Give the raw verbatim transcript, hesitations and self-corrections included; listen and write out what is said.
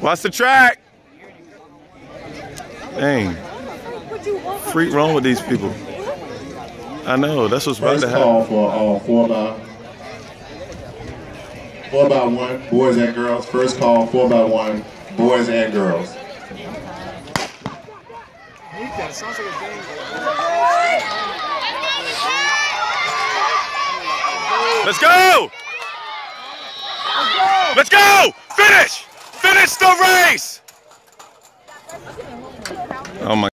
Watch the track. Dang. Freak wrong with these people. I know, that's what's about to happen. First call for uh, four by four by one, boys and girls. First call, four by one, boys and girls. Let's go! Let's go! Finish! Finish the race! Oh my